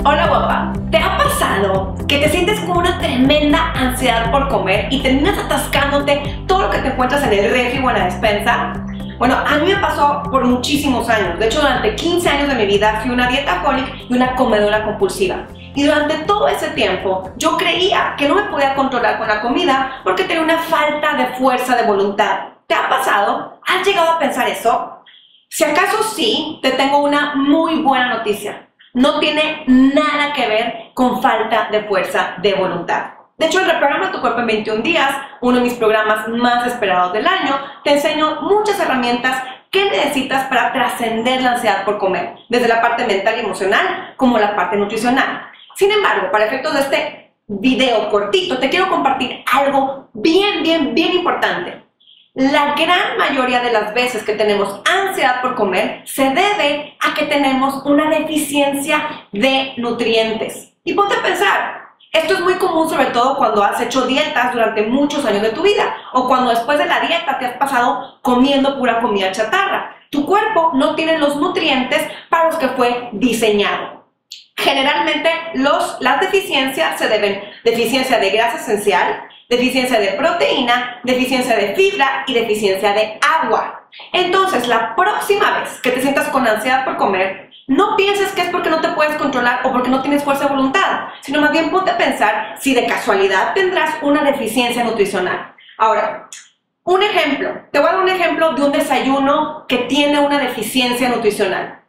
Hola guapa, ¿te ha pasado que te sientes con una tremenda ansiedad por comer y terminas atascándote todo lo que te encuentras en el refri o en la despensa? Bueno, a mí me pasó por muchísimos años. De hecho, durante 15 años de mi vida fui una dietaholic y una comedora compulsiva. Y durante todo ese tiempo yo creía que no me podía controlar con la comida porque tenía una falta de fuerza de voluntad. ¿Te ha pasado? ¿Has llegado a pensar eso? Si acaso sí, te tengo una muy buena noticia. No tiene nada que ver con falta de fuerza de voluntad. De hecho, el Reprograma Tu Cuerpo en 21 días, uno de mis programas más esperados del año, te enseño muchas herramientas que necesitas para trascender la ansiedad por comer, desde la parte mental y emocional como la parte nutricional. Sin embargo, para efectos de este video cortito, te quiero compartir algo bien importante. La gran mayoría de las veces que tenemos ansiedad por comer se debe a que tenemos una deficiencia de nutrientes. Y ponte a pensar, esto es muy común sobre todo cuando has hecho dietas durante muchos años de tu vida o cuando después de la dieta te has pasado comiendo pura comida chatarra. Tu cuerpo no tiene los nutrientes para los que fue diseñado. Generalmente las deficiencias se deben a deficiencia de grasa esencial, deficiencia de proteína, deficiencia de fibra y deficiencia de agua. Entonces, la próxima vez que te sientas con ansiedad por comer, no pienses que es porque no te puedes controlar o porque no tienes fuerza de voluntad, sino más bien ponte a pensar si de casualidad tendrás una deficiencia nutricional. Ahora, un ejemplo. Te voy a dar un ejemplo de un desayuno que tiene una deficiencia nutricional.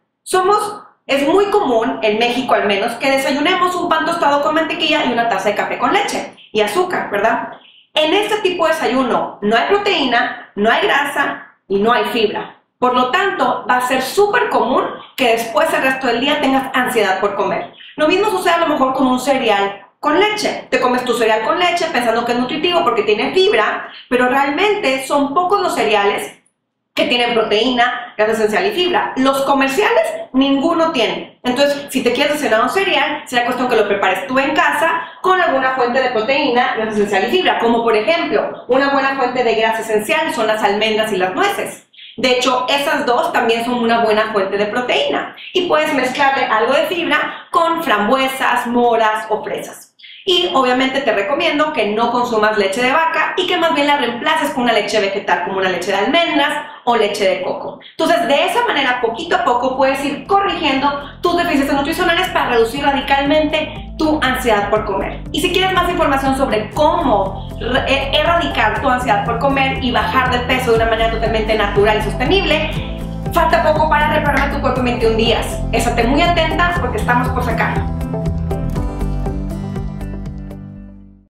Es muy común, en México al menos, que desayunemos un pan tostado con mantequilla y una taza de café con leche y azúcar, ¿verdad? En este tipo de desayuno no hay proteína, no hay grasa y no hay fibra. Por lo tanto, va a ser súper común que después el resto del día tengas ansiedad por comer. Lo mismo sucede a lo mejor con un cereal con leche. Te comes tu cereal con leche pensando que es nutritivo porque tiene fibra, pero realmente son pocos los cereales que tienen proteína, grasa esencial y fibra. Los comerciales, ninguno tiene. Entonces, si te quieres cenar un cereal, será cuestión que lo prepares tú en casa con alguna fuente de proteína, grasa esencial y fibra, como por ejemplo, una buena fuente de grasa esencial son las almendras y las nueces. De hecho, esas dos también son una buena fuente de proteína. Y puedes mezclarle algo de fibra con frambuesas, moras o fresas. Y obviamente te recomiendo que no consumas leche de vaca y que más bien la reemplaces con una leche vegetal como una leche de almendras o leche de coco. Entonces, de esa manera, poquito a poco puedes ir corrigiendo tus deficiencias nutricionales para reducir radicalmente tu ansiedad por comer. Y si quieres más información sobre cómo erradicar tu ansiedad por comer y bajar de peso de una manera totalmente natural y sostenible, falta poco para reprogramar tu cuerpo en 21 días. Estate muy atenta porque estamos por sacar.